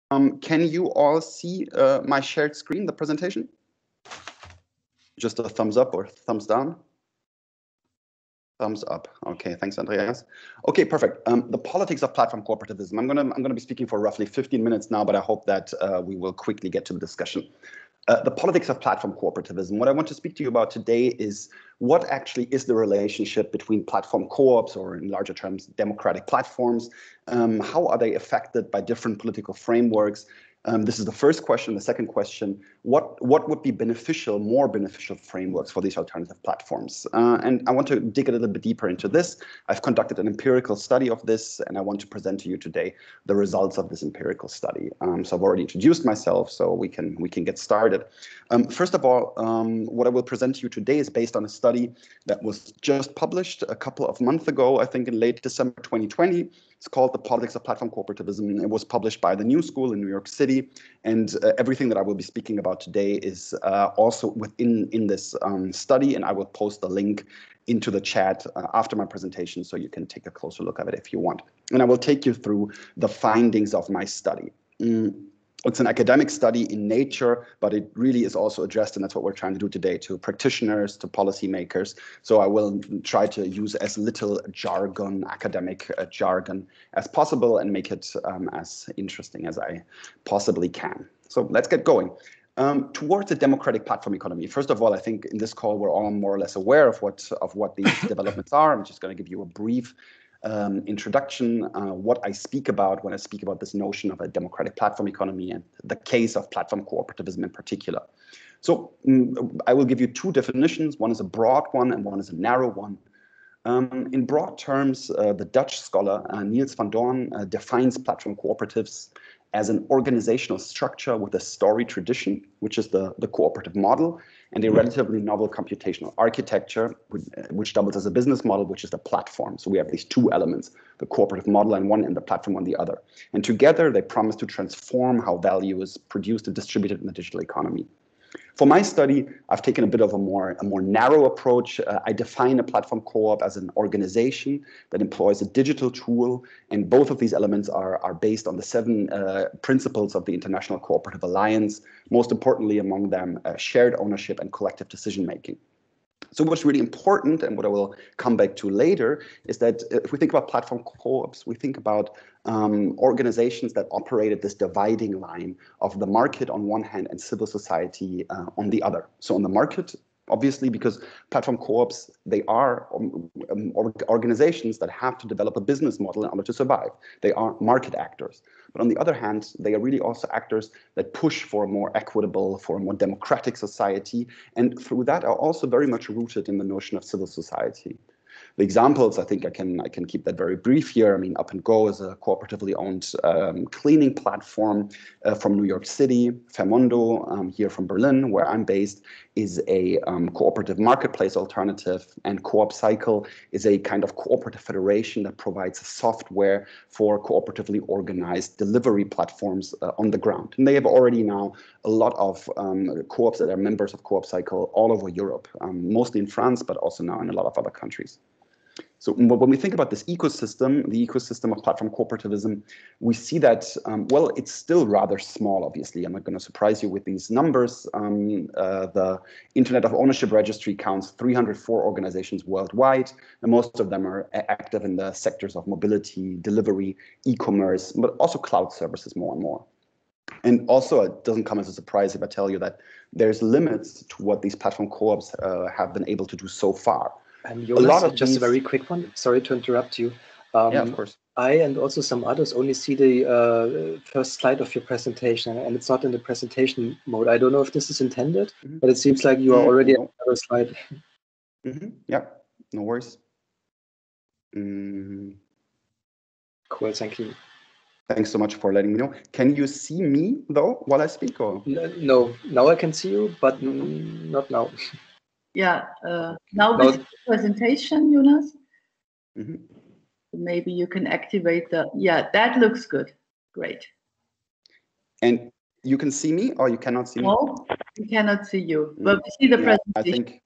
Can you all see my shared screen, the presentation? Just a thumbs up or thumbs down? Thumbs up. Okay, thanks, Andreas. Okay, perfect. The politics of platform cooperativism. I'm gonna be speaking for roughly 15 minutes now, but I hope that we will quickly get to the discussion. The politics of platform cooperativism. What I want to speak to you about today is what actually is the relationship between platform co-ops, or in larger terms, democratic platforms. How are they affected by different political frameworks? This is the first question. The second question, what would be beneficial, more beneficial frameworks for these alternative platforms? And I want to dig a little bit deeper into this. I've conducted an empirical study of this, and I want to present to you today the results of this empirical study. So I've already introduced myself, so we can get started. First of all, what I will present to you today is based on a study that was just published a couple of months ago, I think in late December 2020. It's called The Politics of Platform Cooperativism. It was published by the New School in New York City. And everything that I will be speaking about today is also within this study. And I will post the link into the chat after my presentation, so you can take a closer look at it if you want. And I will take you through the findings of my study. It's an academic study in Nature, but it really is also addressed, and that's what we're trying to do today, to practitioners, to policymakers. So I will try to use as little jargon, academic jargon as possible, and make it as interesting as I possibly can. So let's get going. Towards a democratic platform economy. First of all, I think in this call we're all more or less aware of what these developments are. I'm just going to give you a brief introduction, what I speak about when I speak about this notion of a democratic platform economy and the case of platform cooperativism in particular. So I will give you two definitions. One is a broad one and one is a narrow one. In broad terms, the Dutch scholar Niels van Doorn defines platform cooperatives as an organizational structure with a storied tradition, which is the cooperative model, and a relatively novel computational architecture, which doubles as a business model, which is the platform. So we have these two elements, the cooperative model on one and the platform on the other. And together they promise to transform how value is produced and distributed in the digital economy. For my study, I've taken a bit of a more narrow approach. I define a platform co-op as an organization that employs a digital tool, and both of these elements are based on the 7 principles of the International Cooperative Alliance, most importantly among them shared ownership and collective decision-making. So what's really important, and what I will come back to later, is that if we think about platform co-ops, we think about organizations that operate at this dividing line of the market on one hand and civil society on the other. So on the market, obviously, because platform co-ops, they are organizations that have to develop a business model in order to survive. They are market actors. But on the other hand, they are really also actors that push for a more equitable, for a more democratic society, and through that are also very much rooted in the notion of civil society. The examples, I think I can keep that very brief here. I mean, Up and Go is a cooperatively owned cleaning platform from New York City. Fairmondo, here from Berlin, where I'm based, is a cooperative marketplace alternative. And Co-op Cycle is a kind of cooperative federation that provides software for cooperatively organized delivery platforms on the ground. And they have already now a lot of co-ops that are members of Co-op Cycle all over Europe, mostly in France, but also now in a lot of other countries. So when we think about this ecosystem, the ecosystem of platform cooperativism, we see that, well, it's still rather small, obviously. I'm not going to surprise you with these numbers. The Internet of Ownership Registry counts 304 organizations worldwide, and most of them are active in the sectors of mobility, delivery, e-commerce, but also cloud services more and more. And also, it doesn't come as a surprise if I tell you that there's limits to what these platform co-ops have been able to do so far. Jonas, just a very quick one. Sorry to interrupt you. Yeah, of course. I and also some others only see the first slide of your presentation, and it's not in the presentation mode. I don't know if this is intended, but it seems like you are already on the other slide. Yeah, no worries. Cool, thank you. Thanks so much for letting me know. Can you see me, though, while I speak? Or? No, now I can see you, but not now. Yeah, now with the presentation, Jonas, maybe you can activate the, yeah, that looks good. Great. And you can see me or you cannot see me? No, we cannot see you, but we see the presentation.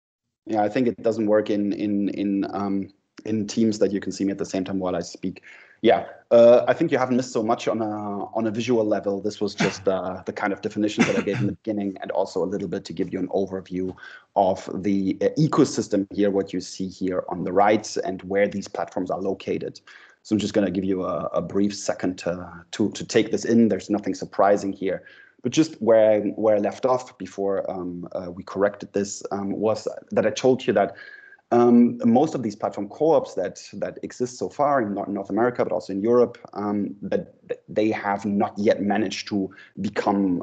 I think it doesn't work in Teams that you can see me at the same time while I speak. Yeah, I think you haven't missed so much on a visual level. This was just the kind of definitions that I gave in the beginning, and also a little bit to give you an overview of the ecosystem here, what you see here on the right, and where these platforms are located. So I'm just going to give you a brief second to take this in. There's nothing surprising here. But just where I left off before we corrected this was that I told you that most of these platform co-ops that exist so far in North America, but also in Europe, that they have not yet managed to become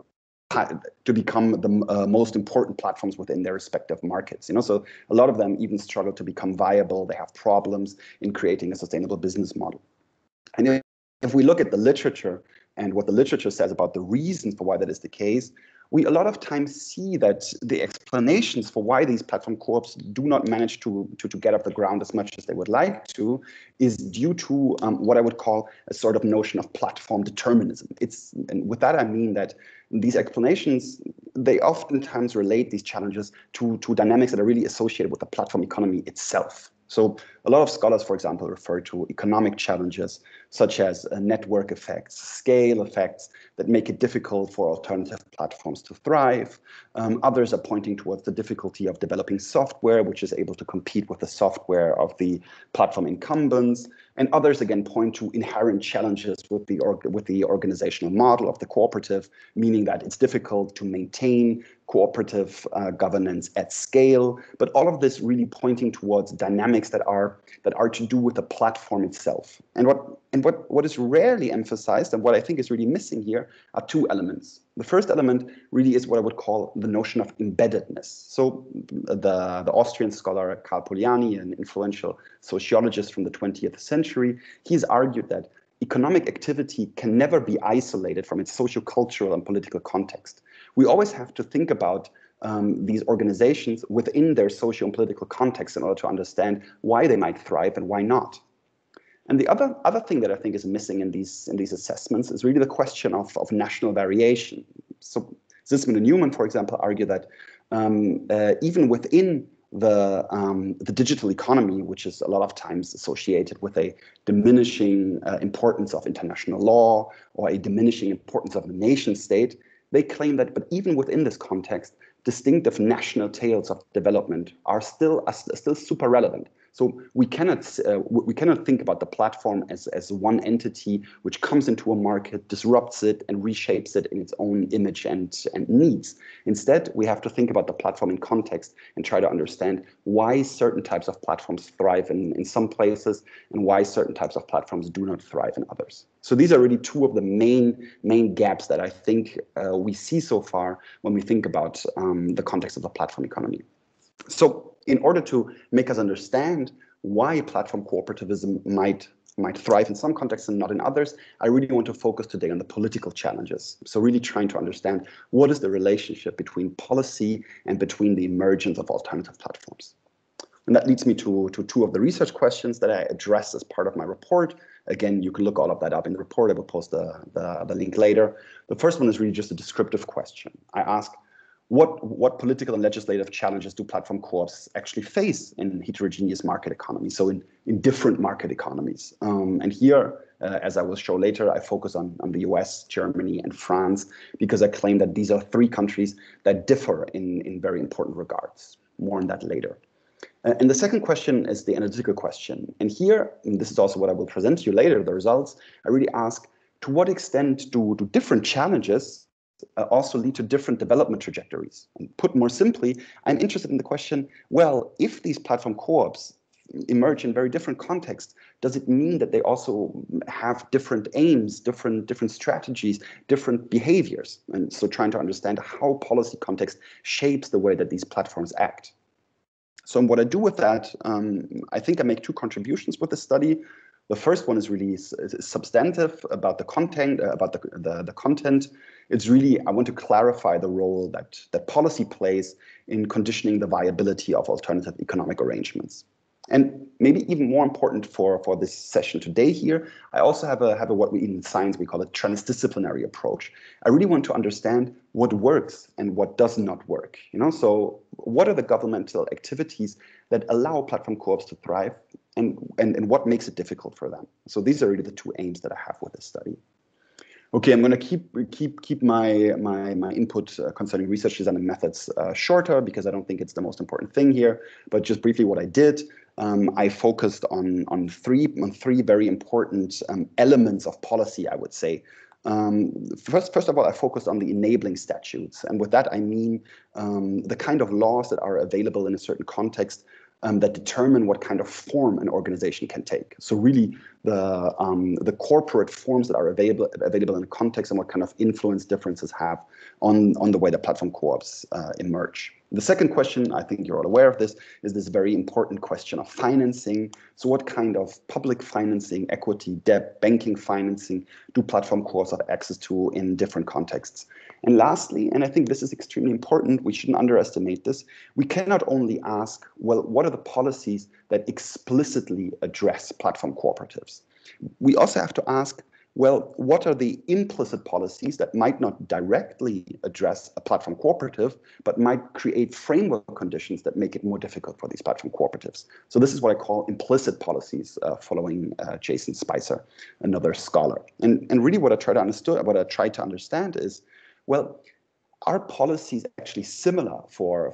the most important platforms within their respective markets. So a lot of them even struggle to become viable. They have problems in creating a sustainable business model. And if we look at the literature and what the literature says about the reasons for why that is the case, we a lot of times see that the explanations for why these platform co-ops do not manage to get off the ground as much as they would like to is due to what I would call a sort of notion of platform determinism. And with that, I mean that these explanations, they oftentimes relate these challenges to dynamics that are really associated with the platform economy itself. So a lot of scholars, for example, refer to economic challenges such as network effects, scale effects that make it difficult for alternative platforms to thrive. Others are pointing towards the difficulty of developing software, which is able to compete with the software of the platform incumbents. And others, again, point to inherent challenges with the organizational model of the cooperative, meaning that it's difficult to maintain cooperative governance at scale. But all of this really pointing towards dynamics that are to do with the platform itself. And what is rarely emphasized, and what I think is really missing here, are two elements. The first element really is what I would call the notion of embeddedness. So the Austrian scholar Karl Polanyi, an influential sociologist from the 20th century, he's argued that economic activity can never be isolated from its socio-cultural and political context. We always have to think about these organizations within their socio and political context in order to understand why they might thrive and why not. And the other thing that I think is missing in these assessments is really the question of national variation. So Zisman and Newman, for example, argue that even within the digital economy, which is a lot of times associated with a diminishing importance of international law or a diminishing importance of the nation state, they claim that, but even within this context, distinctive national tales of development are still super relevant. So we cannot think about the platform as one entity which comes into a market, disrupts it, and reshapes it in its own image and needs. Instead, we have to think about the platform in context and try to understand why certain types of platforms thrive in some places and why certain types of platforms do not thrive in others. So these are really two of the main gaps that I think we see so far when we think about the context of the platform economy. So in order to make us understand why platform cooperativism might thrive in some contexts and not in others, I really want to focus today on the political challenges. So really trying to understand what is the relationship between policy and between the emergence of alternative platforms. And that leads me to two of the research questions that I address as part of my report. Again, you can look all of that up in the report. I will post the link later. The first one is really just a descriptive question. I ask, what political and legislative challenges do platform co-ops actually face in heterogeneous market economies, so in different market economies? And here, as I will show later, I focus on the US, Germany, and France, because I claim that these are three countries that differ in very important regards. More on that later. And the second question is the analytical question. And here, and this is also what I will present to you later, the results, I really ask, to what extent do different challenges also lead to different development trajectories? And put more simply, I'm interested in the question, well, if these platform co-ops emerge in very different contexts, does it mean that they also have different aims, different strategies, different behaviors? And so trying to understand how policy context shapes the way that these platforms act. So what I do with that, I think I make two contributions with the study. The first one is really substantive about the content, the content. It's really, I want to clarify the role that policy plays in conditioning the viability of alternative economic arrangements. And maybe even more important for this session today here, I also have a what we in science we call a transdisciplinary approach. I really want to understand what works and what does not work. So what are the governmental activities that allow platform co-ops to thrive? and what makes it difficult for them. So these are really the two aims that I have with this study. Okay, I'm going to keep my input concerning research design and methods shorter, because I don't think it's the most important thing here. But just briefly, what I did, I focused on three very important elements of policy, I would say. First of all, I focused on the enabling statutes, and with that I mean the kind of laws that are available in a certain context that determine what kind of form an organization can take. So really the corporate forms that are available in a context, and what kind of influence differences have on the way that platform co-ops emerge. The second question, I think you're all aware of this, is this very important question of financing. So what kind of public financing, equity, debt, banking financing do platform co-ops have access to in different contexts? And lastly, and I think this is extremely important, we shouldn't underestimate this, we cannot only ask, well, what are the policies that explicitly address platform cooperatives? We also have to ask, well, what are the implicit policies that might not directly address a platform cooperative, but might create framework conditions that make it more difficult for these platform cooperatives? So this is what I call implicit policies, following Jason Spicer, another scholar. And really what I try to understand is, well, are policies actually similar for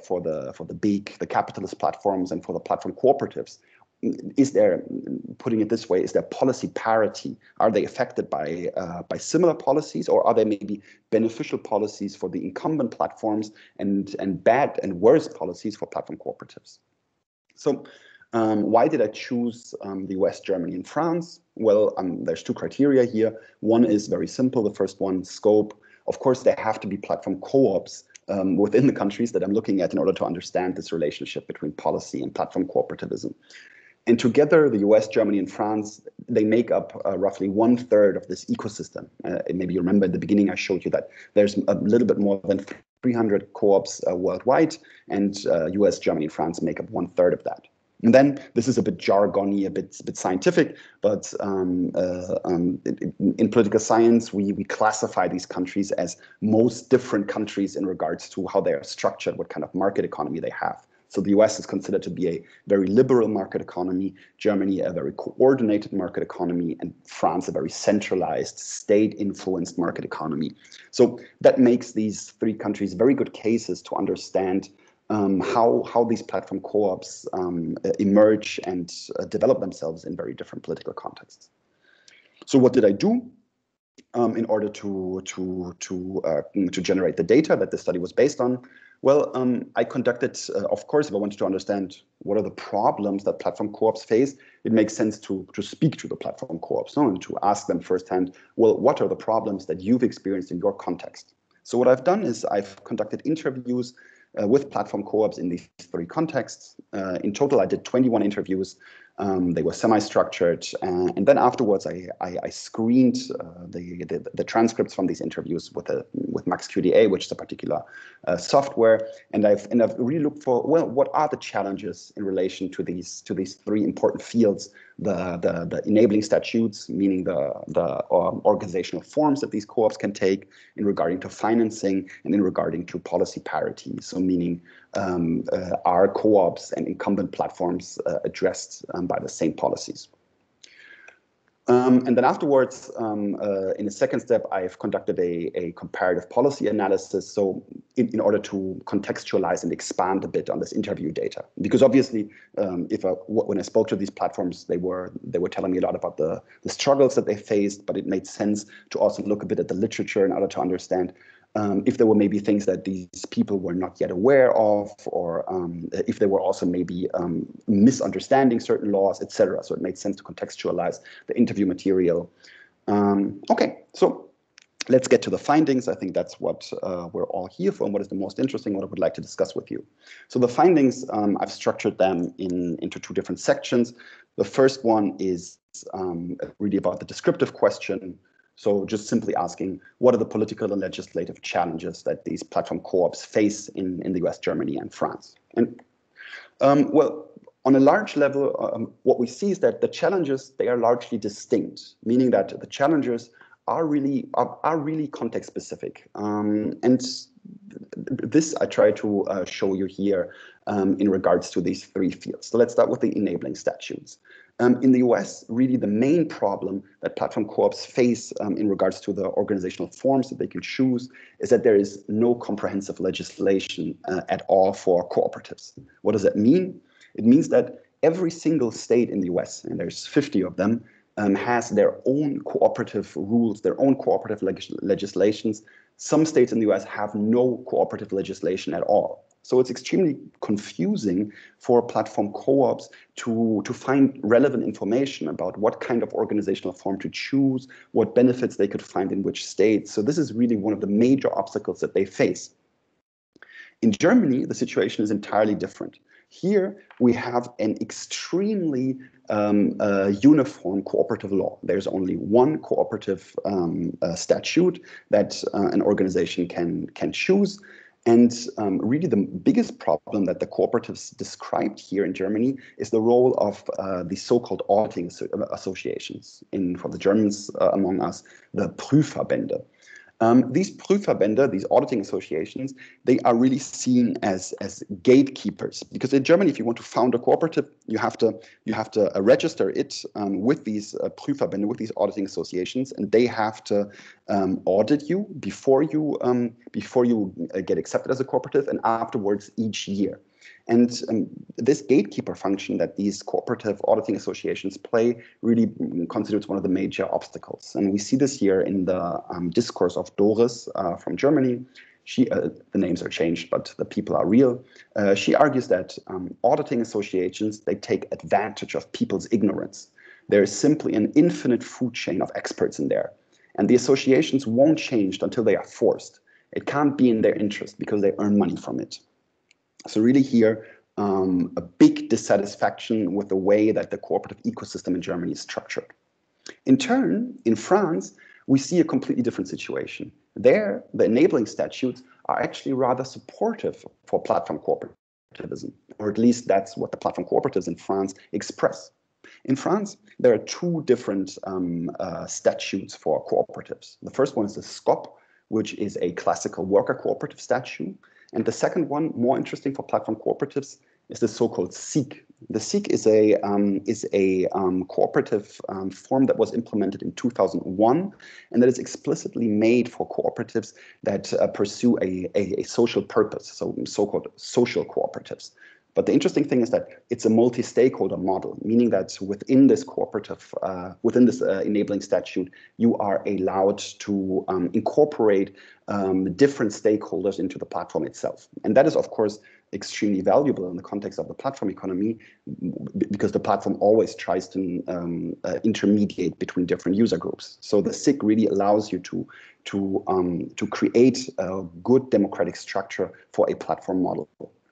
the capitalist platforms and for the platform cooperatives? Is there, putting it this way, is there policy parity? Are they affected by similar policies, or are there maybe beneficial policies for the incumbent platforms and bad and worse policies for platform cooperatives? So why did I choose the US, Germany, and France? Well, there's two criteria here. One is very simple. The first one, scope. Of course, there have to be platform co-ops within the countries that I'm looking at in order to understand this relationship between policy and platform cooperativism. And together, the US, Germany, and France, they make up roughly 1/3 of this ecosystem. Maybe you remember at the beginning, I showed you that there's a little bit more than 300 co-ops worldwide, and US, Germany, and France make up 1/3 of that. And then this is a bit jargony, a bit scientific, but in political science, we classify these countries as most different countries in regards to how they are structured, what kind of market economy they have. So the US is considered to be a very liberal market economy, Germany a very coordinated market economy, and France a very centralized, state-influenced market economy. So that makes these three countries very good cases to understand how these platform co-ops emerge and develop themselves in very different political contexts. So what did I do in order to generate the data that the study was based on? Well, I conducted, of course, if I wanted to understand what are the problems that platform co-ops face, it makes sense to speak to the platform co-ops, and to ask them firsthand, well, what are the problems that you've experienced in your context? So what I've done is I've conducted interviews with platform co-ops in these three contexts. In total, I did 21 interviews. They were semi-structured, and then afterwards I screened the transcripts from these interviews with MaxQDA, which is a particular software, and I've really looked for, well, what are the challenges in relation to these three important fields: the enabling statutes, meaning the organizational forms that these co-ops can take, in regarding to financing, and in regarding to policy parity, so meaning are co-ops and incumbent platforms addressed by the same policies. And then afterwards, in a second step, I've conducted a comparative policy analysis, so in order to contextualize and expand a bit on this interview data. Because obviously, when I spoke to these platforms, they were telling me a lot about the struggles that they faced, but it made sense to also look a bit at the literature in order to understand if there were maybe things that these people were not yet aware of, or if they were also maybe misunderstanding certain laws, etc. So it made sense to contextualize the interview material. Okay, so let's get to the findings. I think that's what we're all here for, and what is the most interesting, what I would like to discuss with you. So the findings, I've structured them into two different sections. The first one is really about the descriptive question. So just simply asking, what are the political and legislative challenges that these platform co-ops face in the US, Germany, and France? And well, on a large level, what we see is that the challenges, they are largely distinct, meaning that the challenges are really context specific. And this I try to show you here in regards to these three fields. So let's start with the enabling statutes. In the US, really the main problem that platform co-ops face in regards to the organizational forms that they can choose is that there is no comprehensive legislation at all for cooperatives. What does that mean? It means that every single state in the US, and there's 50 of them, has their own cooperative rules, their own cooperative legislations. Some states in the US have no cooperative legislation at all. So it's extremely confusing for platform co-ops to find relevant information about what kind of organizational form to choose, what benefits they could find in which states. So this is really one of the major obstacles that they face. In Germany, the situation is entirely different. Here, we have an extremely uniform cooperative law. There's only one cooperative statute that an organization can choose. And really the biggest problem that the cooperatives described here in Germany is the role of the so-called auditing associations, for the Germans among us, the Prüfverbände. These Prüfverbände, these auditing associations, they are really seen as gatekeepers, because in Germany, if you want to found a cooperative, you have to register it with these Prüfverbände, with these auditing associations, and they have to audit you before you get accepted as a cooperative, and afterwards each year. And this gatekeeper function that these cooperative auditing associations play really constitutes one of the major obstacles. And we see this here in the discourse of Doris from Germany. The names are changed, but the people are real. She argues that auditing associations, they take advantage of people's ignorance. There is simply an infinite food chain of experts in there. And the associations won't change until they are forced. It can't be in their interest because they earn money from it. So really here, a big dissatisfaction with the way that the cooperative ecosystem in Germany is structured. In turn, in France, we see a completely different situation. There, the enabling statutes are actually rather supportive for platform cooperativism, or at least that's what the platform cooperatives in France express. In France, there are two different statutes for cooperatives. The first one is the SCOP, which is a classical worker cooperative statute. And the second one, more interesting for platform cooperatives, is the so-called SIC. The SIC is a cooperative form that was implemented in 2001, and that is explicitly made for cooperatives that pursue a social purpose, so-called social cooperatives. But the interesting thing is that it's a multi-stakeholder model, meaning that within this cooperative, within this enabling statute, you are allowed to incorporate different stakeholders into the platform itself. And that is, of course, extremely valuable in the context of the platform economy, because the platform always tries to intermediate between different user groups. So the SIC really allows you to create a good democratic structure for a platform model.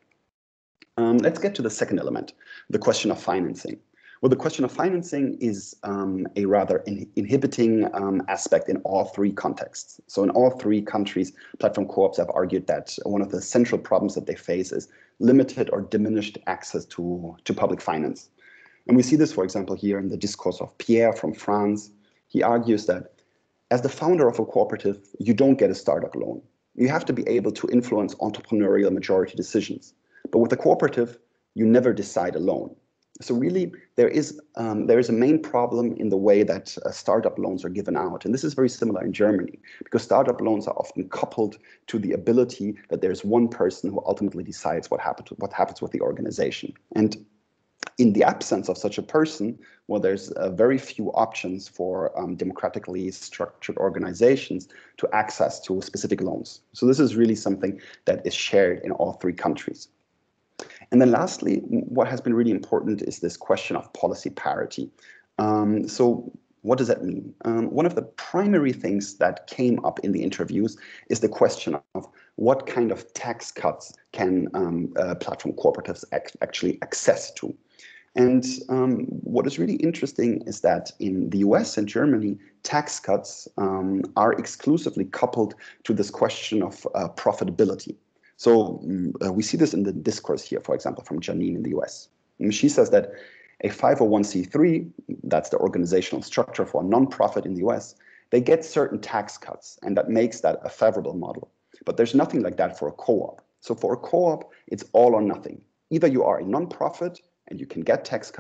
Let's get to the second element, the question of financing. Well, the question of financing is a rather inhibiting aspect in all three contexts. So in all three countries, platform co-ops have argued that one of the central problems that they face is limited or diminished access to public finance. And we see this, for example, here in the discourse of Pierre from France. He argues that as the founder of a cooperative, you don't get a startup loan. You have to be able to influence entrepreneurial majority decisions. But with a cooperative, you never decide alone. So really, there is a main problem in the way that startup loans are given out. And this is very similar in Germany, because startup loans are often coupled to the ability that there's one person who ultimately decides what happens with the organization. And in the absence of such a person, well, there's very few options for democratically structured organizations to access to specific loans. So this is really something that is shared in all three countries. And then lastly, what has been really important is this question of policy parity. So what does that mean? One of the primary things that came up in the interviews is the question of what kind of tax cuts can platform cooperatives actually access to. And what is really interesting is that in the US and Germany, tax cuts are exclusively coupled to this question of profitability. So we see this in the discourse here, for example, from Janine in the US. And she says that a 501c3, that's the organizational structure for a nonprofit in the US, they get certain tax cuts, and that makes that a favorable model. But there's nothing like that for a co-op. So for a co-op, it's all or nothing. Either you are a nonprofit and you can get tax cuts,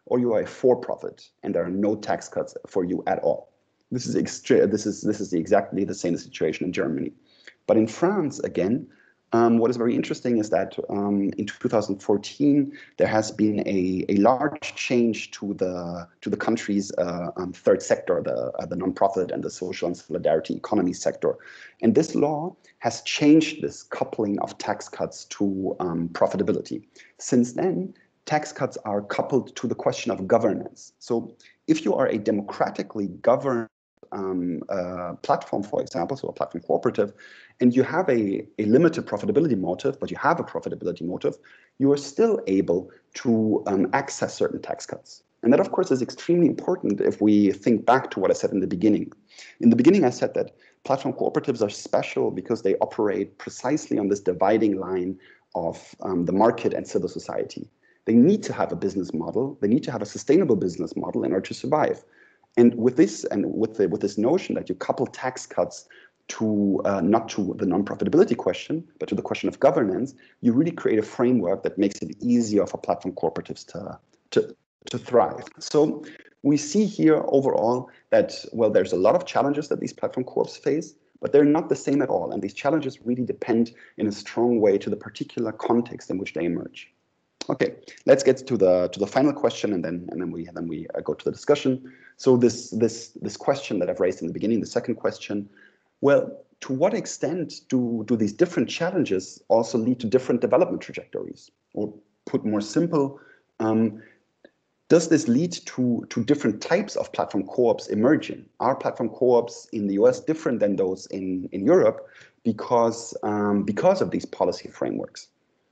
or you are a for-profit and there are no tax cuts for you at all. This is exactly the same situation in Germany. But in France, again, what is very interesting is that in 2014 there has been a large change to the country's third sector, the nonprofit and the social and solidarity economy sector, and this law has changed this coupling of tax cuts to profitability. Since then, tax cuts are coupled to the question of governance. So if you are a democratically governed platform, for example, so a platform cooperative, and you have a limited profitability motive, but you have a profitability motive, you are still able to access certain tax cuts. And that, of course, is extremely important if we think back to what I said in the beginning. In the beginning, I said that platform cooperatives are special because they operate precisely on this dividing line of the market and civil society. They need to have a business model. They need to have a sustainable business model in order to survive. And with this notion that you couple tax cuts to not to the non-profitability question, but to the question of governance, you really create a framework that makes it easier for platform cooperatives to thrive. So we see here overall that, well, there's a lot of challenges that these platform co-ops face, but they're not the same at all. And these challenges really depend in a strong way to the particular context in which they emerge. Okay, let's get to the final question, and then we go to the discussion. So this question that I've raised in the beginning, the second question, well, to what extent do these different challenges also lead to different development trajectories? Or put more simple, does this lead to different types of platform co-ops emerging? Are platform co-ops in the US different than those in Europe because of these policy frameworks?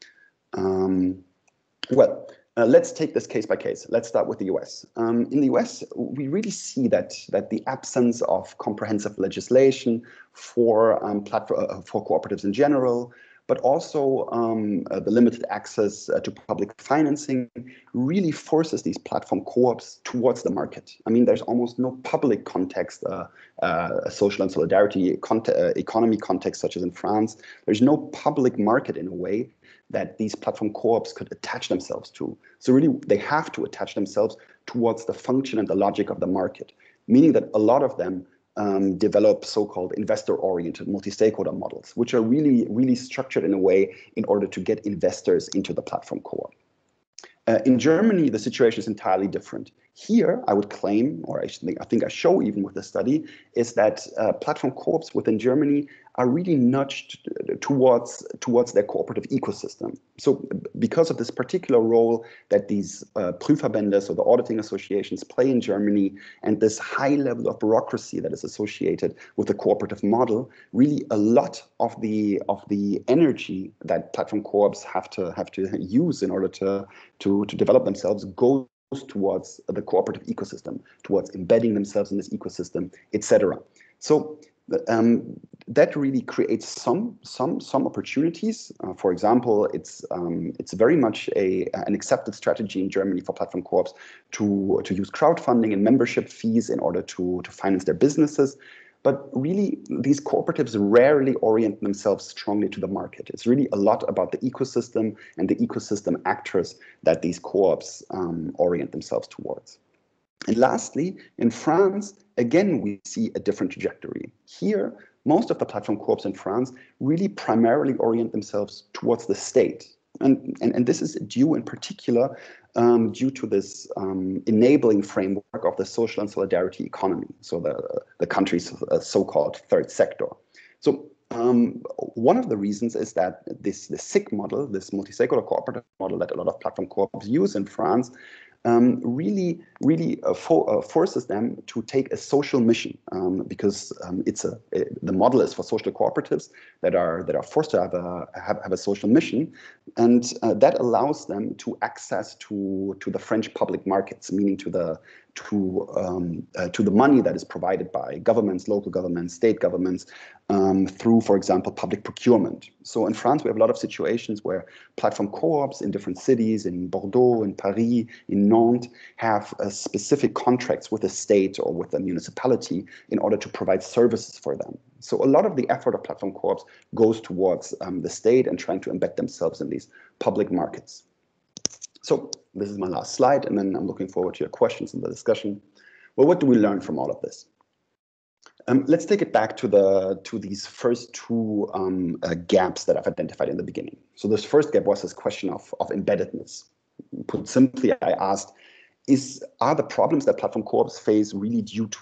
Let's take this case by case. Let's start with the US. In the US, we really see that the absence of comprehensive legislation for cooperatives in general, but also the limited access to public financing really forces these platform co-ops towards the market. I mean, there's almost no public context, social and solidarity economy context, such as in France. There's no public market in a way that these platform co-ops could attach themselves to. So really, they have to attach themselves towards the function and the logic of the market, meaning that a lot of them develop so-called investor-oriented multi-stakeholder models, which are really, really structured in a way in order to get investors into the platform co-op. In Germany, the situation is entirely different. Here, I would claim, or I think I show even with the study, is that platform co-ops within Germany are really nudged towards their cooperative ecosystem. So because of this particular role that these Prüfverbände, so the auditing associations, play in Germany, and this high level of bureaucracy that is associated with the cooperative model, really a lot of the energy that platform co-ops have to use in order to develop themselves goes towards the cooperative ecosystem, towards embedding themselves in this ecosystem, etc. So that really creates some opportunities. For example, it's very much an accepted strategy in Germany for platform co-ops to use crowdfunding and membership fees in order to finance their businesses. But really, these cooperatives rarely orient themselves strongly to the market. It's really a lot about the ecosystem and the ecosystem actors that these co-ops orient themselves towards. And lastly, in France, again, we see a different trajectory. Here, most of the platform co-ops in France really primarily orient themselves towards the state. And this is due in particular due to this enabling framework of the social and solidarity economy, so the country's so-called third sector. So one of the reasons is that the SIC model, this multi-stakeholder cooperative model that a lot of platform co-ops use in France, really forces them to take a social mission because the model is for social cooperatives that are forced to have a social mission, and that allows them to access to the French public markets, meaning to the money that is provided by governments, local governments, state governments, through, for example, public procurement. So in France, we have a lot of situations where platform co-ops in different cities, in Bordeaux, in Paris, in Nantes, have specific contracts with the state or with the municipality in order to provide services for them. So a lot of the effort of platform co-ops goes towards the state and trying to embed themselves in these public markets. So this is my last slide, and then I'm looking forward to your questions in the discussion. Well, what do we learn from all of this? Let's take it back to these first two gaps that I've identified in the beginning. So this first gap was this question of embeddedness. Put simply, I asked, are the problems that platform co-ops face really due to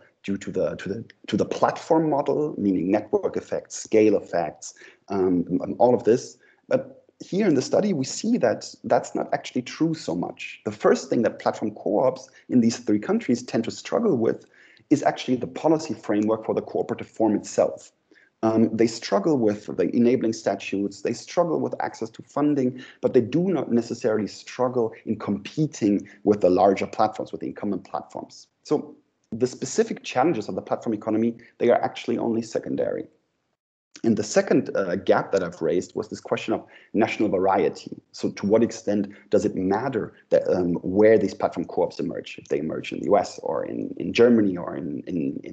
the platform model, meaning network effects, scale effects, and all of this? But here in the study, we see that that's not actually true so much. The first thing that platform co-ops in these three countries tend to struggle with is actually the policy framework for the cooperative form itself. They struggle with the enabling statutes, they struggle with access to funding, but they do not necessarily struggle in competing with the larger platforms, with the incumbent platforms. So the specific challenges of the platform economy, they are actually only secondary. And the second gap that I've raised was this question of national variety. So to what extent does it matter that where these platform co-ops emerge, if they emerge in the US or in Germany or in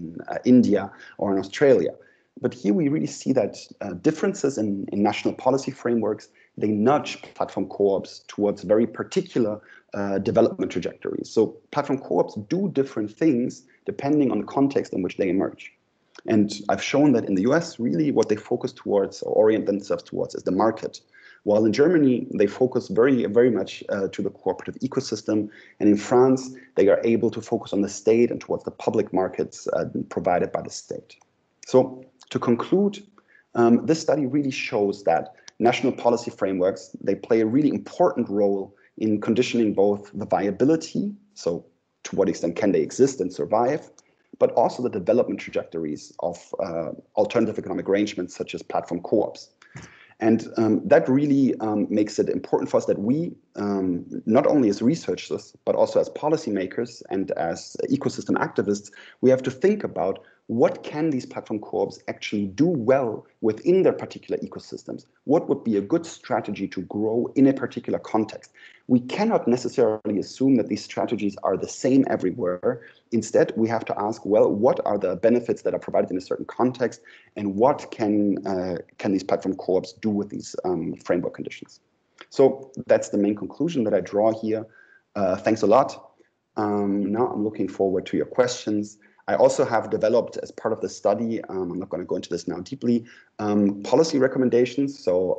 India or in Australia? But here we really see that differences in national policy frameworks, they nudge platform co-ops towards very particular development trajectories. So platform co-ops do different things depending on the context in which they emerge. And I've shown that in the US, really what they focus towards or orient themselves towards is the market. While in Germany, they focus very, very much to the cooperative ecosystem. And in France, they are able to focus on the state and towards the public markets provided by the state. So to conclude, this study really shows that national policy frameworks, they play a really important role in conditioning both the viability, so to what extent can they exist and survive, but also the development trajectories of alternative economic arrangements such as platform co-ops. And that really makes it important for us that we, not only as researchers, but also as policymakers and as ecosystem activists, we have to think about what can these platform co-ops actually do well within their particular ecosystems? What would be a good strategy to grow in a particular context? We cannot necessarily assume that these strategies are the same everywhere. Instead, we have to ask, well, what are the benefits that are provided in a certain context, and what can these platform co-ops do with these framework conditions? So that's the main conclusion that I draw here. Thanks a lot. Now I'm looking forward to your questions. I also have developed, as part of the study, I'm not going to go into this now deeply, policy recommendations. So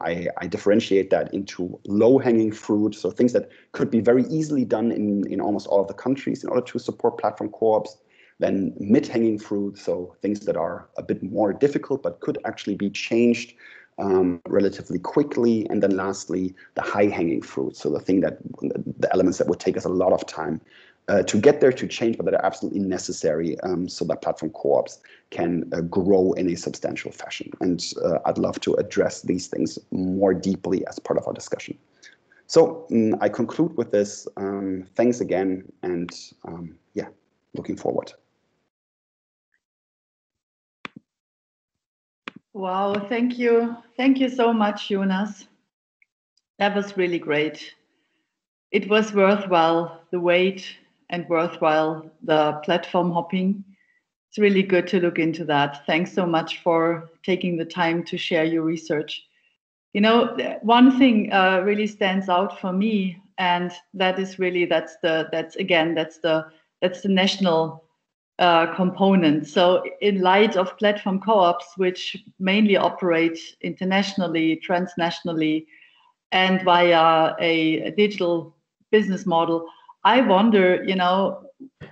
I differentiate that into low-hanging fruit, so things that could be very easily done in almost all of the countries in order to support platform co-ops. Then mid-hanging fruit, so things that are a bit more difficult but could actually be changed relatively quickly. And then lastly, the high-hanging fruit, so the elements that would take us a lot of time to get there, to change, but that are absolutely necessary so that platform co-ops can grow in a substantial fashion. And I'd love to address these things more deeply as part of our discussion. So I conclude with this. Thanks again, and yeah, looking forward. Wow, thank you. Thank you so much, Jonas. That was really great. It was worthwhile, the wait, and worthwhile the platform hopping. It's really good to look into that. Thanks so much for taking the time to share your research. You know, one thing really stands out for me, and that is really that's the national component. So in light of platform co-ops, which mainly operate internationally, transnationally, and via a digital business model, I wonder, you know,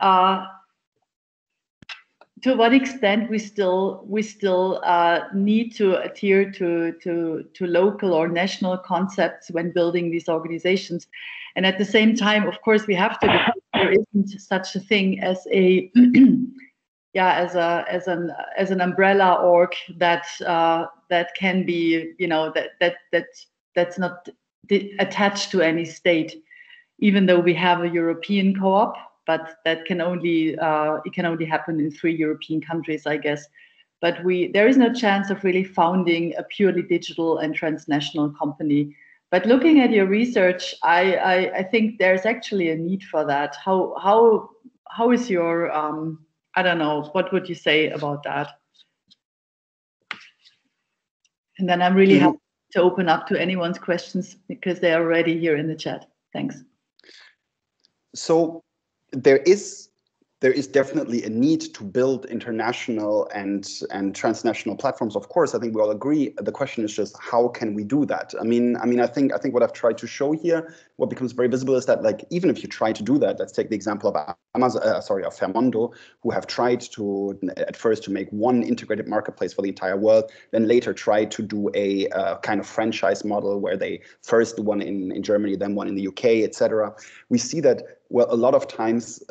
to what extent we still need to adhere to local or national concepts when building these organizations, and at the same time, of course, we have to. There isn't such a thing as a as an umbrella org that can be, you know, that's not attached to any state, even though we have a European co-op, but that can only it can only happen in 3 European countries, I guess. But there is no chance of really founding a purely digital and transnational company. But looking at your research, I think there's actually a need for that. How is your I don't know, what would you say about that? And then I'm really happy to open up to anyone's questions because they are already here in the chat. Thanks. So there is definitely a need to build international and transnational platforms. Of course, I think we all agree. The question is just how can we do that? I mean, I think what I've tried to show here, what becomes very visible is that, like, even if you try to do that, let's take the example of of Fairmondo, who have tried to at first to make one integrated marketplace for the entire world, then later try to do a kind of franchise model where they first do one in Germany, then one in the UK, etc. We see that, well, a lot of times,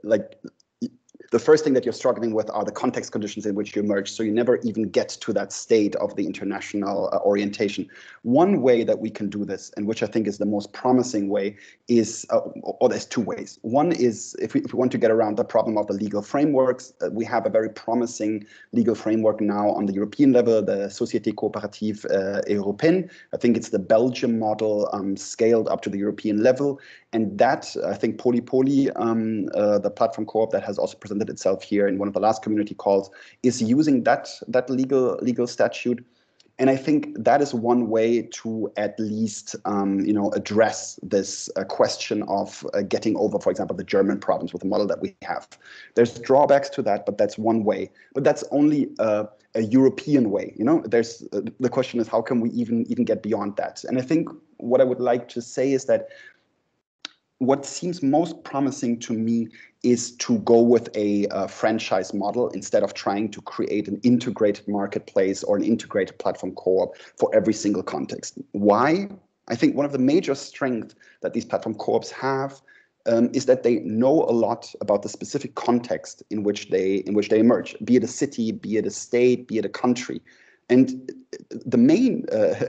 the first thing that you're struggling with are the context conditions in which you emerge. So you never even get to that state of the international orientation. One way that we can do this, and which I think is the most promising way, is, or there's two ways. One is if we want to get around the problem of the legal frameworks, we have a very promising legal framework now on the European level, the Société Coopérative Européenne. I think it's the Belgium model scaled up to the European level. And that, I think Polypoly, the platform co-op that has also presented itself here in one of the last community calls, is using that legal statute. And I think that is one way to at least address this question of getting over, for example, the German problems with the model that we have. There's drawbacks to that, but that's one way. But that's only a European way. There's the question is, how can we even get beyond that? And I think what I would like to say is that what seems most promising to me is to go with a franchise model instead of trying to create an integrated marketplace or an integrated platform co-op for every single context. Why? I think one of the major strengths that these platform co-ops have is that they know a lot about the specific context in which they emerge, be it a city, be it a state, be it a country. And the main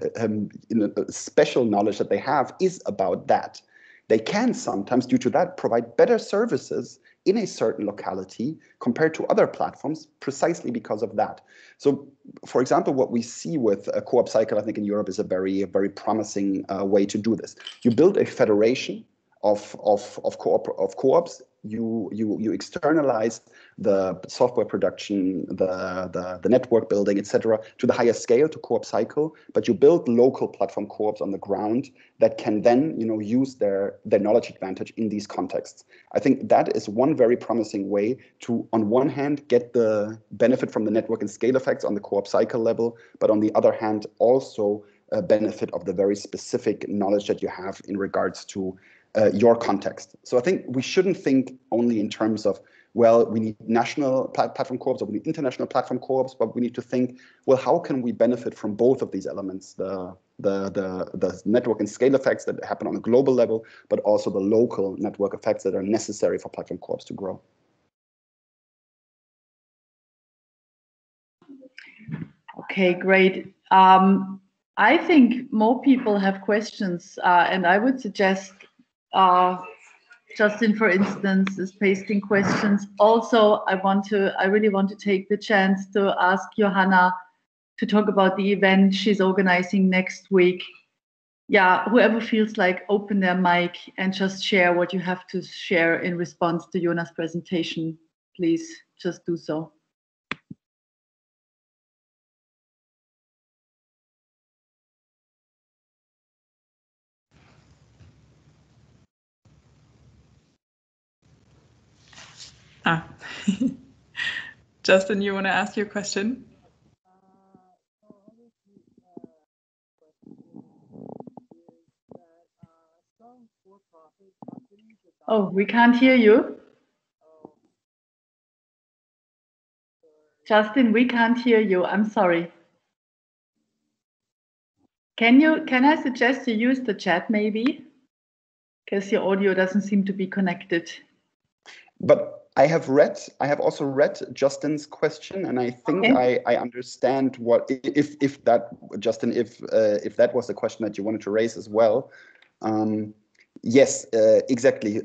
special knowledge that they have is about that. They can sometimes, due to that, provide better services in a certain locality compared to other platforms precisely because of that. So, for example, what we see with a co-op cycle, I think in Europe, is a very promising way to do this. You build a federation of co-ops. You externalize the software production, the network building, etc., to the higher scale, to co-op cycle, but you build local platform co-ops on the ground that can then use their knowledge advantage in these contexts. I think that is one very promising way to, on one hand, get the benefit from the network and scale effects on the co-op cycle level, but on the other hand, also benefit of the very specific knowledge that you have in regards to your context. So I think we shouldn't think only in terms of, well, we need national platform co-ops or we need international platform co-ops, but we need to think, well, how can we benefit from both of these elements, the network and scale effects that happen on a global level, but also the local network effects that are necessary for platform co-ops to grow. Okay, great. I think more people have questions, and I would suggest Justin, for instance, is pasting questions. Also, I really want to take the chance to ask Johanna to talk about the event she's organizing next week. Yeah, whoever feels like, open their mic and just share what you have to share in response to Jonas' presentation. Please just do so. Justin, you want to ask your question? Oh, we can't hear you. Justin, we can't hear you. I'm sorry. Can I suggest you use the chat maybe? Because your audio doesn't seem to be connected. But I have also read Justin's question, and I think okay. I understand what if that, Justin, if that was the question that you wanted to raise as well. Yes, exactly.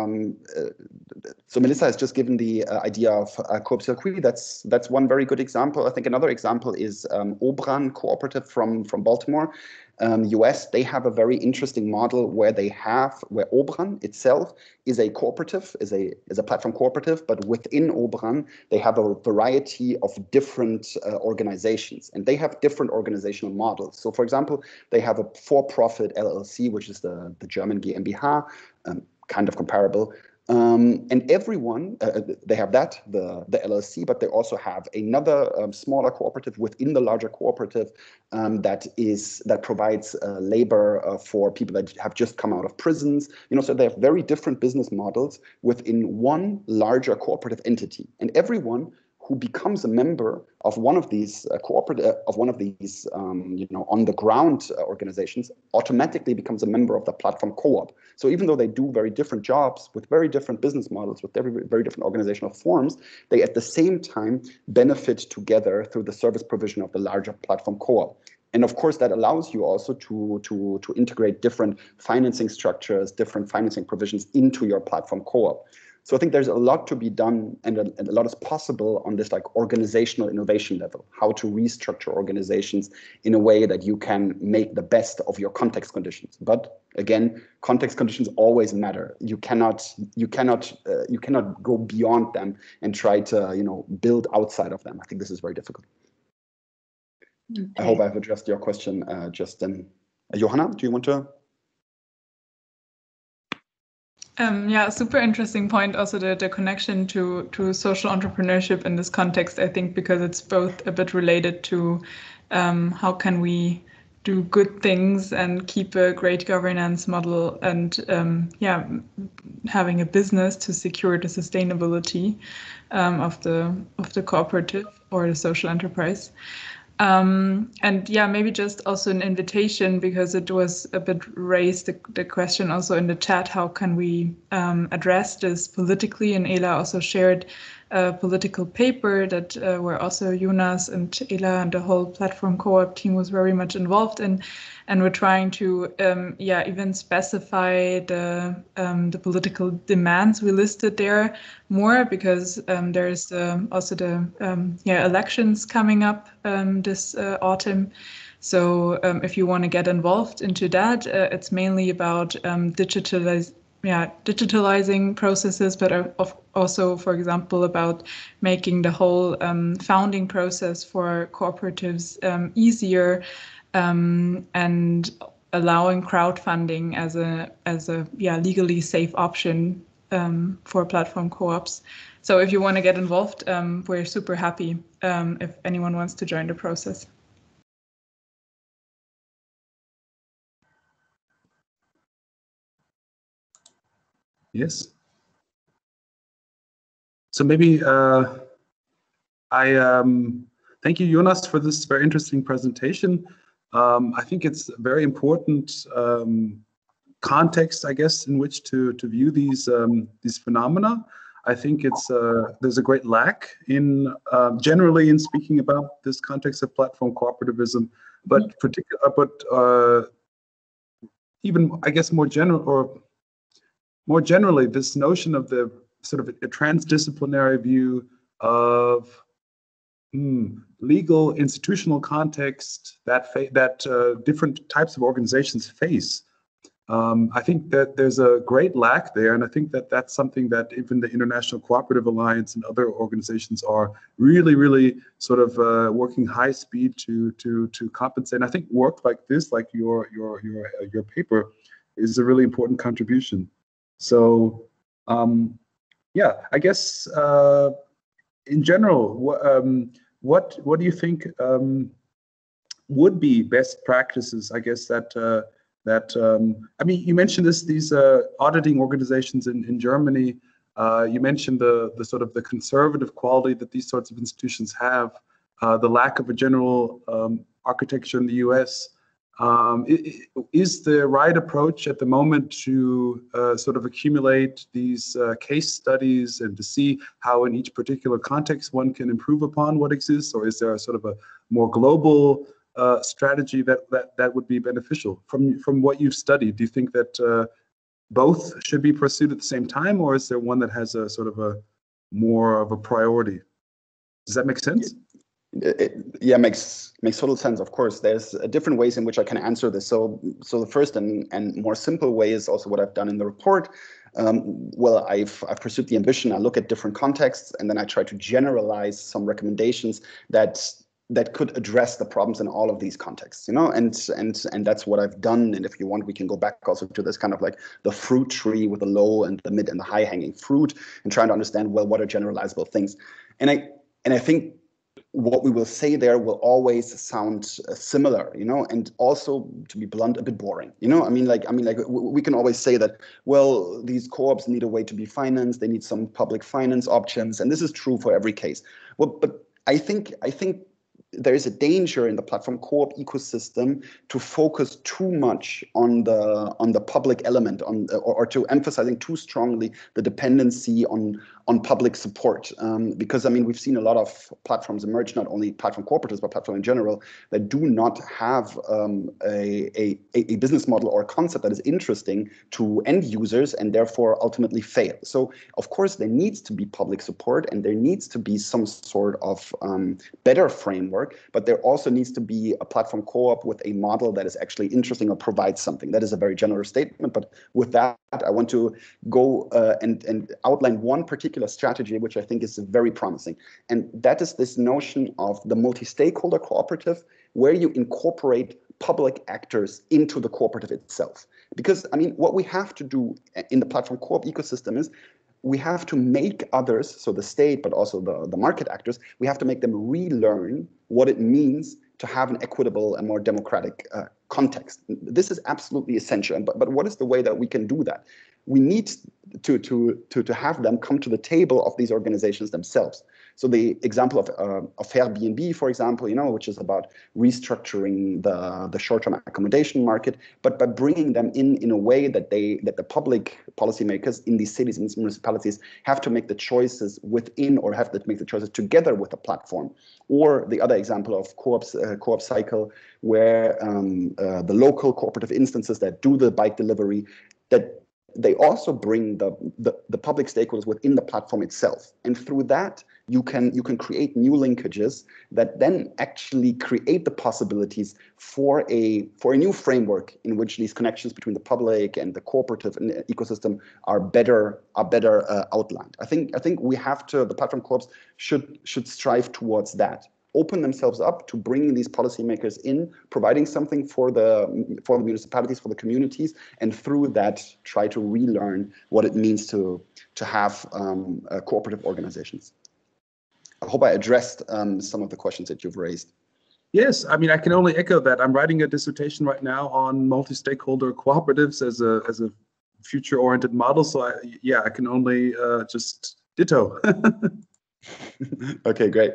So Melissa has just given the idea of Co-op Circuit. That's one very good example. I think another example is Obran Cooperative from Baltimore. US, they have a very interesting model where Obran itself is a cooperative, is a platform cooperative, but within Obran, they have a variety of different organizations, and they have different organizational models. So for example, they have a for-profit LLC, which is the German GmbH, kind of comparable. And everyone, they have the LLC, but they also have another smaller cooperative within the larger cooperative that provides labor for people that have just come out of prisons. So they have very different business models within one larger cooperative entity, and everyone who becomes a member of one of these on the ground organizations automatically becomes a member of the platform co-op. So even though they do very different jobs with very different business models, with very different organizational forms, they at the same time benefit together through the service provision of the larger platform co-op. And of course, that allows you also to integrate different financing structures, different financing provisions into your platform co-op. So I think there's a lot to be done, and a lot is possible on this like organizational innovation level, how to restructure organizations in a way that you can make the best of your context conditions. But again, context conditions always matter. You cannot go beyond them and try to build outside of them. I think this is very difficult. Okay. I hope I've addressed your question, Justin. Johanna, do you want to? Yeah, super interesting point. Also, the connection to social entrepreneurship in this context, I think, because it's both a bit related to how can we do good things and keep a great governance model, and having a business to secure the sustainability of the cooperative or the social enterprise. And yeah, maybe just also an invitation, because it was a bit raised, the question also in the chat, how can we address this politically? And Ela also shared a political paper that where also Jonas and Ela and the whole platform co-op team was very much involved in. And we're trying to even specify the political demands we listed there more, because there's also the elections coming up this autumn. So if you want to get involved into that, it's mainly about digitalizing processes, but also, for example, about making the whole founding process for cooperatives easier. And allowing crowdfunding as a legally safe option for platform co-ops. So if you want to get involved, we're super happy if anyone wants to join the process. Yes. So maybe I thank you, Jonas, for this very interesting presentation. I think it's a very important context, I guess, in which to view these phenomena. I think there's a great lack in generally in speaking about this context of platform cooperativism, but even I guess more generally, this notion of the sort of a transdisciplinary view of legal institutional context that different types of organizations face. I think that there's a great lack there, and I think that that's something that even the International Cooperative Alliance and other organizations are really, really sort of working high speed to compensate. And I think work like this, like your paper, is a really important contribution. So, I guess in general, what do you think would be best practices? I guess that I mean, you mentioned these auditing organizations in Germany. You mentioned the sort of the conservative quality that these sorts of institutions have, the lack of a general architecture in the US. Is the right approach at the moment to sort of accumulate these case studies and to see how in each particular context one can improve upon what exists, or is there a sort of a more global strategy that would be beneficial? From what you've studied, do you think that both should be pursued at the same time, or is there one that has a sort of a more of a priority? Does that make sense? Yeah, makes total sense. Of course, there's different ways in which I can answer this. So the first and more simple way is also what I've done in the report. Well, I've pursued the ambition. I look at different contexts, and then I try to generalize some recommendations that could address the problems in all of these contexts, you know, and that's what I've done. And if you want, we can go back also to this kind of like the fruit tree with the low and the mid and the high hanging fruit, and trying to understand, well, what are generalizable things. And I think what we will say there will always sound similar, you know, and also, to be blunt, a bit boring, you know. I mean, like we can always say that, well, these co-ops need a way to be financed, they need some public finance options, and this is true for every case. Well, but I think there is a danger in the platform co-op ecosystem to focus too much on the public element, or to emphasizing too strongly the dependency on public support, because I mean, we've seen a lot of platforms emerge, not only platform cooperatives but platform in general, that do not have a business model or a concept that is interesting to end users, and therefore ultimately fail. So of course there needs to be public support, and there needs to be some sort of better framework, but there also needs to be a platform co-op with a model that is actually interesting or provides something. That is a very general statement, but with that I want to go and outline one particular strategy which I think is very promising, and that is this notion of the multi-stakeholder cooperative, where you incorporate public actors into the cooperative itself. Because I mean, what we have to do in the platform co-op ecosystem is we have to make others, so the state, but also the market actors, we have to make them relearn what it means to have an equitable and more democratic context. This is absolutely essential. But what is the way that we can do that? We need to have them come to the table of these organizations themselves. So the example of Airbnb, for example, you know, which is about restructuring the short-term accommodation market, but by bringing them in a way that the public policymakers in these cities and these municipalities have to make the choices within, or have to make the choices together with the platform. Or the other example of co-op cycle, where the local cooperative instances that do the bike delivery, that they also bring the public stakeholders within the platform itself, and through that you can create new linkages that then actually create the possibilities for a new framework in which these connections between the public and the cooperative and the ecosystem are better outlined. I think we have to, the platform co-ops should strive towards that. Open themselves up to bringing these policymakers in, providing something for the municipalities, for the communities, and through that try to relearn what it means to have cooperative organizations. I hope I addressed some of the questions that you've raised. Yes, I mean, I can only echo that. I'm writing a dissertation right now on multi-stakeholder cooperatives as a future-oriented model. So I can only just ditto. Okay, great.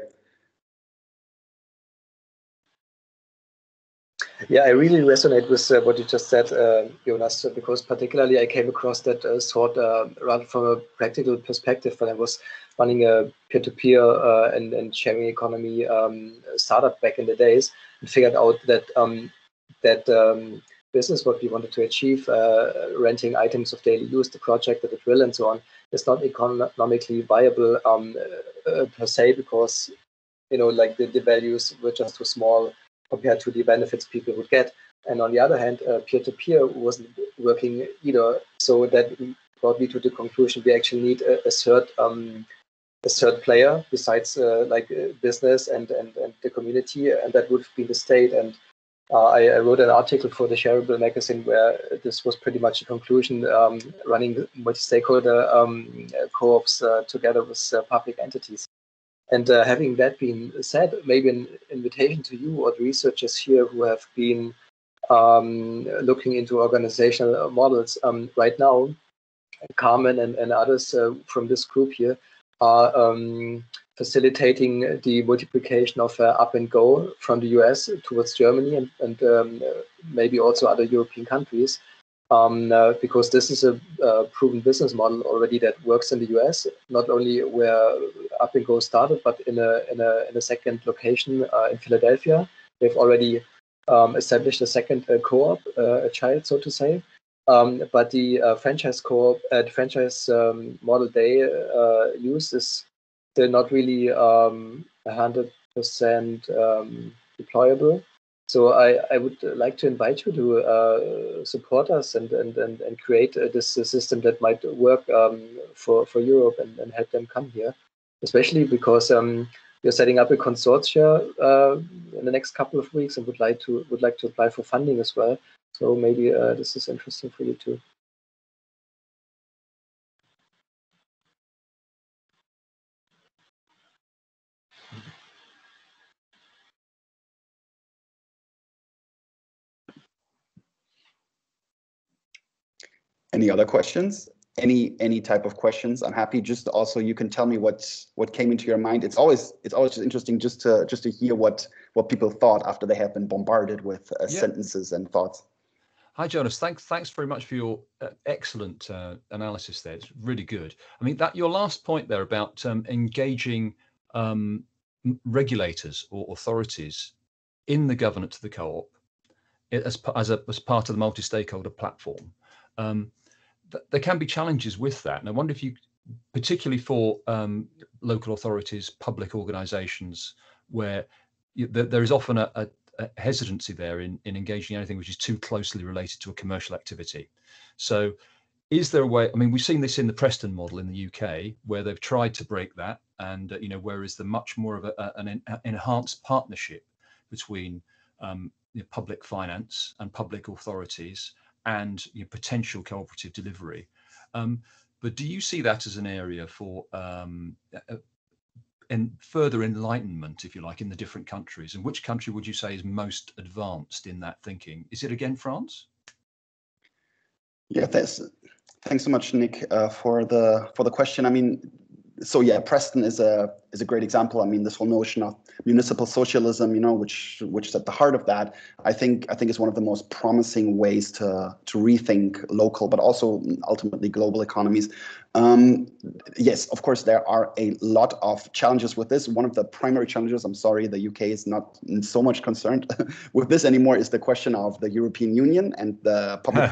Yeah, I really resonate with what you just said, Jonas, because particularly I came across that thought rather from a practical perspective when I was running a peer-to-peer and sharing economy startup back in the days, and figured out that business, what we wanted to achieve, renting items of daily use, the project, the drill, and so on, is not economically viable per se, because, you know, like the values were just too small compared to the benefits people would get. And on the other hand, peer-to-peer wasn't working either. So that brought me to the conclusion we actually need a third player besides business and the community, and that would be the state. And I wrote an article for the Shareable magazine where this was pretty much the conclusion, running multi-stakeholder co-ops together with public entities. And having that been said, maybe an invitation to you or the researchers here who have been looking into organizational models right now, Carmen and others from this group here are facilitating the multiplication of Up and Go from the US towards Germany and maybe also other European countries. Because this is a proven business model already that works in the US, not only where Up and Go started, but in a second location in Philadelphia. They've already established a second co-op, a child, so to say. But the franchise co-op, franchise model they use is still not really 100% deployable. So I would like to invite you to support us and create this system that might work for Europe and help them come here, especially because we're setting up a consortia in the next couple of weeks and would like to apply for funding as well. So maybe this is interesting for you too. Any other questions? Any type of questions? I'm happy. Just also, you can tell me what came into your mind. It's always just interesting just to hear what people thought after they have been bombarded with sentences and thoughts. Hi, Jonas. Thanks very much for your excellent analysis there. It's really good. I mean, that your last point there about engaging regulators or authorities in the governance of the co-op as part of the multi-stakeholder platform. There can be challenges with that. And I wonder if you, particularly for local authorities, public organizations, where there is often a hesitancy there in engaging in anything which is too closely related to a commercial activity. So is there a way, I mean, we've seen this in the Preston model in the UK, where they've tried to break that, and whereas the much more of an enhanced partnership between public finance and public authorities and potential cooperative delivery. But do you see that as an area for further enlightenment, if you like, in the different countries? And which country would you say is most advanced in that thinking? Is it again France? Yeah, thanks so much, Nick, for the question. I mean, so yeah, Preston is a great example. I mean, this whole notion of municipal socialism, which is at the heart of that, I think is one of the most promising ways to rethink local, but also ultimately global economies. Yes, of course, there are a lot of challenges with this. One of the primary challenges, I'm sorry, the UK is not so much concerned with this anymore, is the question of the European Union and the public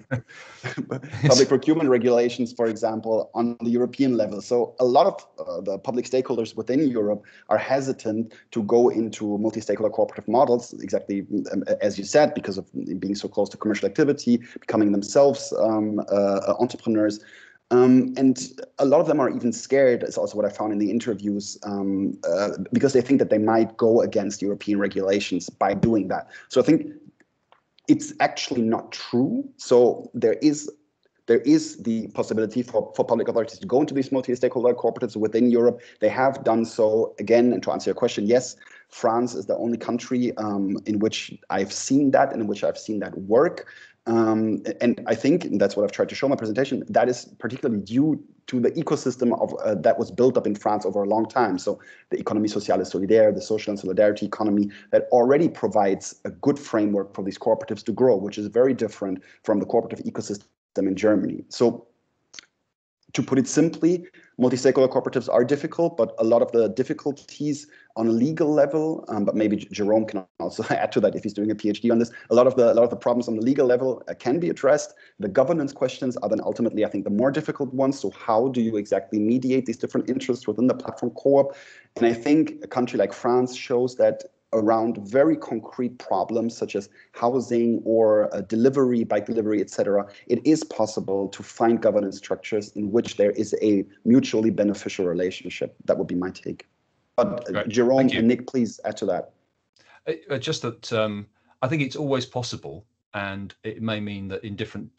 procurement regulations, for example, on the European level. So a lot of the public stakeholders within Europe are hesitant to go into multi-stakeholder cooperative models, exactly as you said, because of being so close to commercial activity, becoming themselves entrepreneurs. And a lot of them are even scared, is also what I found in the interviews, because they think that they might go against European regulations by doing that. So I think it's actually not true. So there is the possibility for public authorities to go into these multi-stakeholder cooperatives within Europe. They have done so. Again, and to answer your question, yes, France is the only country in which I've seen that and in which I've seen that work. And I think, and that's what I've tried to show in my presentation, that is particularly due to the ecosystem of that was built up in France over a long time. So the Économie Sociale et Solidaire, the social and solidarity economy, that already provides a good framework for these cooperatives to grow, which is very different from the cooperative ecosystem in Germany. So to put it simply, multi-stakeholder cooperatives are difficult, but a lot of the difficulties on a legal level, but maybe Jerome can also add to that if he's doing a PhD on this, a lot of the problems on the legal level can be addressed. The governance questions are then ultimately, I think, the more difficult ones. So how do you exactly mediate these different interests within the platform co-op? And I think a country like France shows that around very concrete problems such as housing or delivery, bike delivery, etc., it is possible to find governance structures in which there is a mutually beneficial relationship. That would be my take. But Right. Jerome and Nick, please add to that. Just that I think it's always possible, and it may mean that in different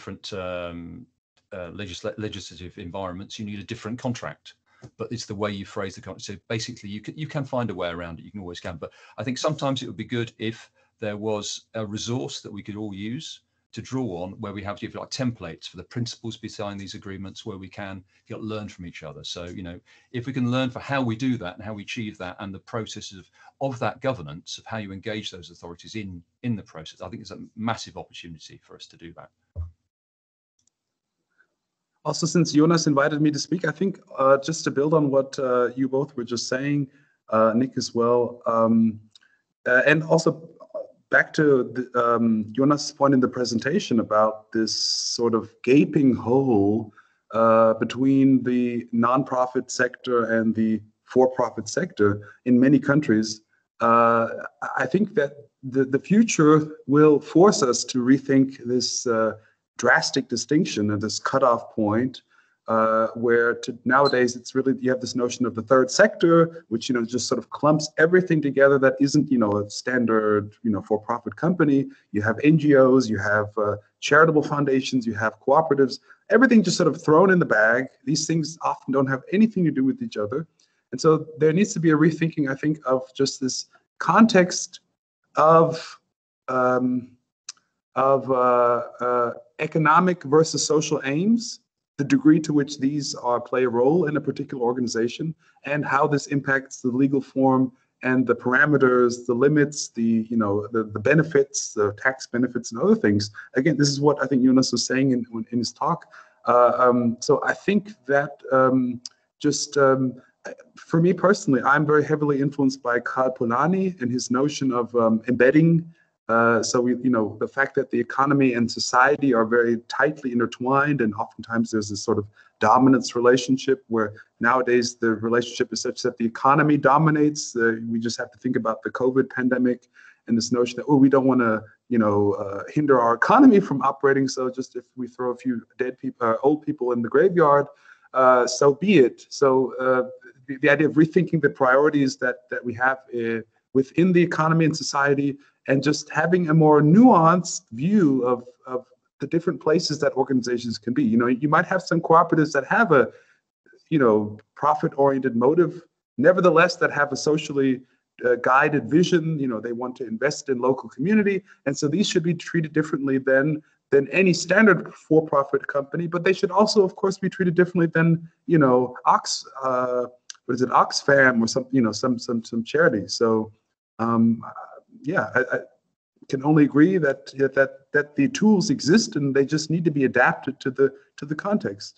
legislative environments, you need a different contract. But it's the way you phrase the contract. So basically, you can find a way around it. You can always can. But I think sometimes it would be good if there was a resource that we could all use to draw on, where we have like templates for the principles behind these agreements, where we can learn from each other. So if we can learn for how we do that and how we achieve that, and the processes of that governance, of how you engage those authorities in the process, I think it's a massive opportunity for us to do that. Also, since Jonas invited me to speak, I think just to build on what you both were just saying, Nick as well, and also back to Jonas' point in the presentation about this sort of gaping hole between the nonprofit sector and the for-profit sector in many countries, I think that the future will force us to rethink this drastic distinction and this cutoff point, where nowadays it's really, you have this notion of the third sector, which, you know, just sort of clumps everything together that isn't, you know, a standard, you know, for-profit company. You have NGOs, you have charitable foundations, you have cooperatives, everything just sort of thrown in the bag. These things often don't have anything to do with each other. And so there needs to be a rethinking, I think, of just this context of economic versus social aims, the degree to which these play a role in a particular organization, and how this impacts the legal form and the parameters, the limits, the benefits, the tax benefits, and other things. Again, this is what I think Jonas was saying in his talk. So I think that for me personally, I'm very heavily influenced by Karl Polanyi and his notion of embedding. The fact that the economy and society are very tightly intertwined, and oftentimes there's this sort of dominance relationship where nowadays the relationship is such that the economy dominates. We just have to think about the COVID pandemic and this notion that, oh, we don't want to, hinder our economy from operating. So just if we throw a few dead people, old people in the graveyard, so be it. So the idea of rethinking the priorities that we have within the economy and society, and just having a more nuanced view of the different places that organizations can be. You might have some cooperatives that have a, profit-oriented motive, nevertheless that have a socially guided vision. They want to invest in local community, and so these should be treated differently than any standard for-profit company. But they should also, of course, be treated differently than Oxfam or some charity. So. I can only agree that the tools exist and they just need to be adapted to the context.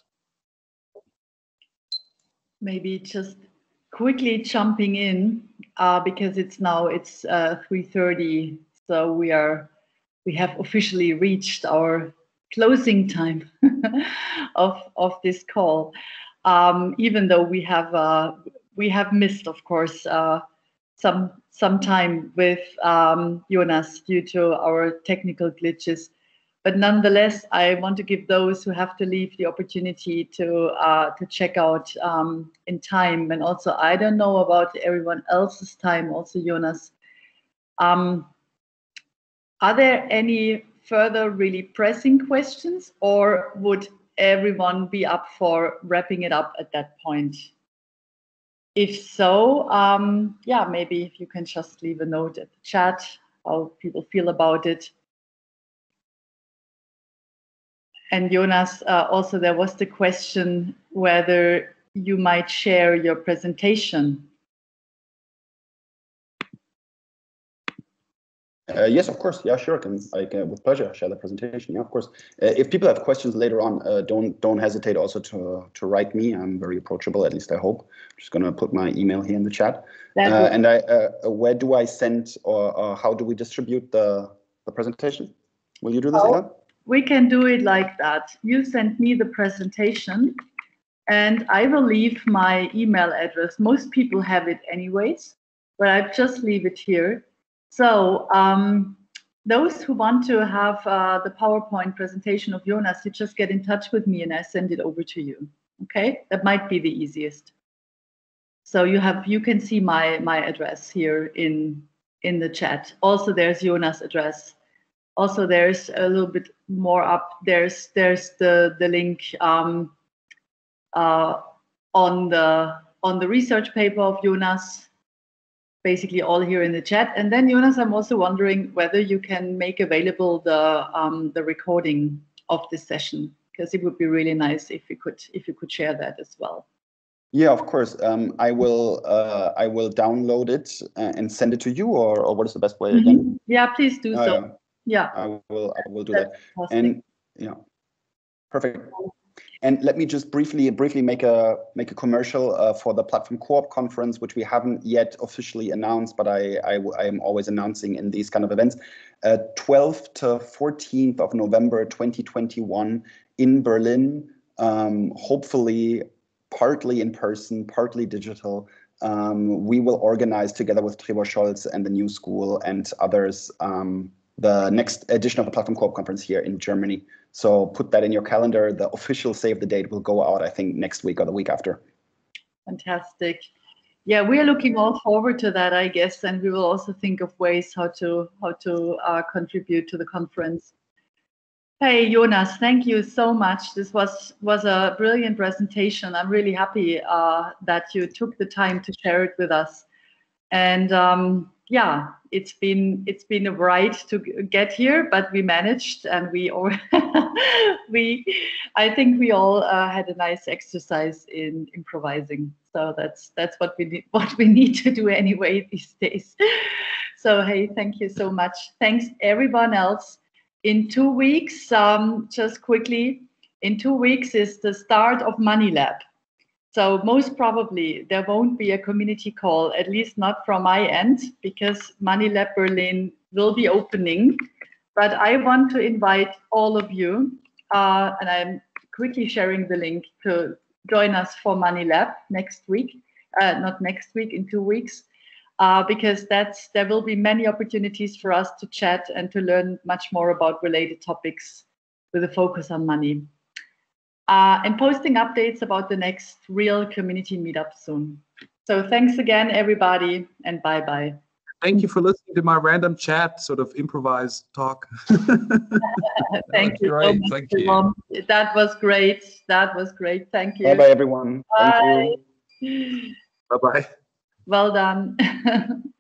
Maybe just quickly jumping in because it's 3:30, so we have officially reached our closing time of this call. Even though we have missed, of course, some time with Jonas due to our technical glitches. But nonetheless, I want to give those who have to leave the opportunity to check out in time. And also, I don't know about everyone else's time, also Jonas. Are there any further really pressing questions, or would everyone be up for wrapping it up at that point? If so, maybe if you can just leave a note at the chat, how people feel about it. And Jonas, also there was the question whether you might share your presentation. Yes, of course. Yeah, sure. I can with pleasure share the presentation. Yeah, of course. If people have questions later on, don't hesitate also to write me. I'm very approachable. At least I hope. I'm just gonna put my email here in the chat. And where do I send or how do we distribute the presentation? Will you do this, Ella? We can do it like that. You send me the presentation, and I will leave my email address. Most people have it anyways, but I just leave it here. So those who want to have the PowerPoint presentation of Jonas, you just get in touch with me and I send it over to you. Okay, that might be the easiest. So you can see my address here in the chat. Also, there's Jonas' address. Also, there's a little bit more up. There's the link on the research paper of Jonas. Basically all here in the chat. And then Jonas, I'm also wondering whether you can make available the recording of this session, because it would be really nice if you could share that as well. Yeah, of course. I will download it and send it to you, or what is the best way again? Yeah, please do so. Yeah, I will do that. And yeah, perfect. And let me just briefly make a commercial for the Platform Co-op conference, which we haven't yet officially announced, but I am always announcing in these kind of events. 12th to 14th of November 2021 in Berlin, hopefully partly in person, partly digital. we will organize together with Trebor Scholz and the New School and others the next edition of the Platform Co-op Conference here in Germany. So put that in your calendar. The official save the date will go out, I think, next week or the week after. Fantastic. Yeah, we are looking all forward to that, I guess, and we will also think of ways how to contribute to the conference. Hey, Jonas, thank you so much. This was a brilliant presentation. I'm really happy that you took the time to share it with us. And yeah, it's been a ride to get here, but we managed, and I think we all had a nice exercise in improvising. So that's what we need to do anyway these days. So hey, thank you so much. Thanks everyone else. In 2 weeks, just quickly, in 2 weeks is the start of Money Lab. So most probably there won't be a community call, at least not from my end, because Money Lab Berlin will be opening. But I want to invite all of you, and I'm quickly sharing the link, to join us for Money Lab next week, not next week, in 2 weeks, because there will be many opportunities for us to chat and to learn much more about related topics with a focus on money. And posting updates about the next real community meetup soon. So thanks again, everybody, and bye-bye. Thank you for listening to my random chat, sort of improvised talk. Thank you. Great, thank you. That was great. That was great. Thank you. Bye-bye, everyone. Bye. Thank you. Bye-bye. Well done.